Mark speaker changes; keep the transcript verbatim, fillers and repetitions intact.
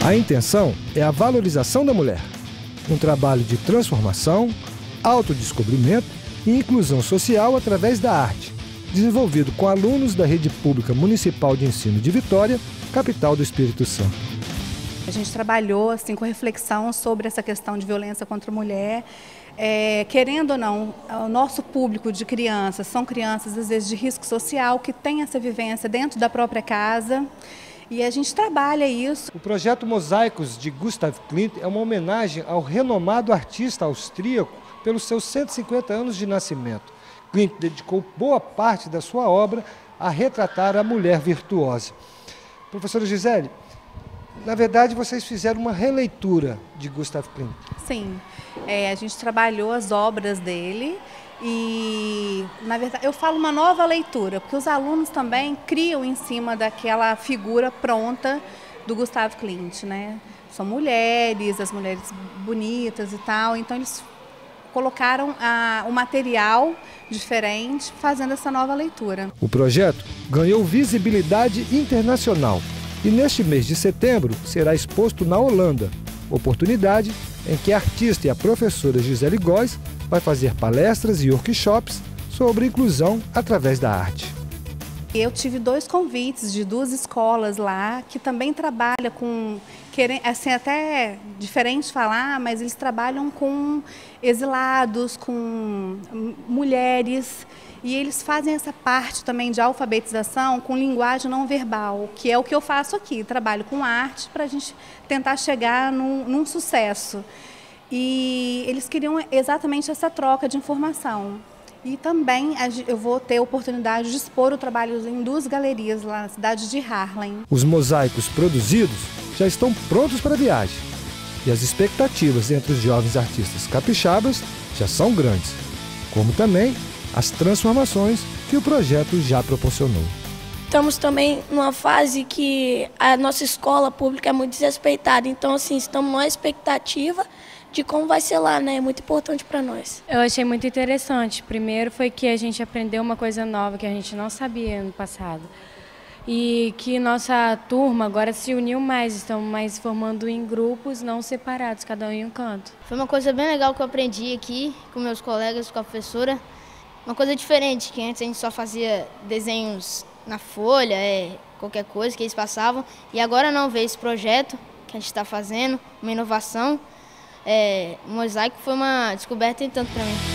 Speaker 1: A intenção é a valorização da mulher, um trabalho de transformação, autodescobrimento e inclusão social através da arte, desenvolvido com alunos da Rede Pública Municipal de Ensino de Vitória, capital do Espírito Santo.
Speaker 2: A gente trabalhou assim, com reflexão sobre essa questão de violência contra a mulher. É, querendo ou não, o nosso público de crianças são crianças, às vezes, de risco social, que têm essa vivência dentro da própria casa. E a gente trabalha isso.
Speaker 1: O projeto Mosaicos de Gustav Klimt é uma homenagem ao renomado artista austríaco pelos seus cento e cinquenta anos de nascimento. Klimt dedicou boa parte da sua obra a retratar a mulher virtuosa. Professora Gisele, na verdade vocês fizeram uma releitura de Gustav Klimt.
Speaker 2: Sim, é, a gente trabalhou as obras dele. E, na verdade, eu falo uma nova leitura, porque os alunos também criam em cima daquela figura pronta do Gustav Klimt, né? São mulheres, as mulheres bonitas e tal, então eles colocaram ah, um material diferente fazendo essa nova leitura.
Speaker 1: O projeto ganhou visibilidade internacional e neste mês de setembro será exposto na Holanda, oportunidade em que a artista e a professora Gisele Góes vai fazer palestras e workshops sobre inclusão através da arte.
Speaker 2: Eu tive dois convites de duas escolas lá que também trabalham com, assim, até diferente falar, mas eles trabalham com exilados, com mulheres, e eles fazem essa parte também de alfabetização com linguagem não verbal, que é o que eu faço aqui, trabalho com arte para a gente tentar chegar num, num sucesso. E eles queriam exatamente essa troca de informação. E também eu vou ter a oportunidade de expor o trabalho em duas galerias lá na cidade de Haarlem.
Speaker 1: Os mosaicos produzidos já estão prontos para a viagem. E as expectativas entre os jovens artistas capixabas já são grandes, como também as transformações que o projeto já proporcionou.
Speaker 3: Estamos também numa fase que a nossa escola pública é muito desrespeitada, então assim, estamos numa expectativa de como vai ser lá, né? É muito importante para nós.
Speaker 4: Eu achei muito interessante. Primeiro foi que a gente aprendeu uma coisa nova que a gente não sabia no passado. E que nossa turma agora se uniu mais, estamos mais formando em grupos, não separados, cada um em um canto.
Speaker 5: Foi uma coisa bem legal que eu aprendi aqui com meus colegas, com a professora. Uma coisa diferente, que antes a gente só fazia desenhos na folha, é, qualquer coisa que eles passavam. E agora não, ver esse projeto que a gente está fazendo, uma inovação. É, o mosaico foi uma descoberta em tanto para mim.